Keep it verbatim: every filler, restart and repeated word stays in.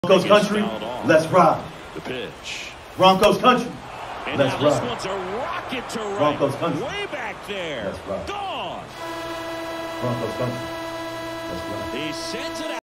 Broncos country, let's ride. The pitch. Broncos country, And let's now this ride. one's a rocket to right. Broncos country. Way back there. Let's ride. Gone. Broncos country, let's ride. He sends it out.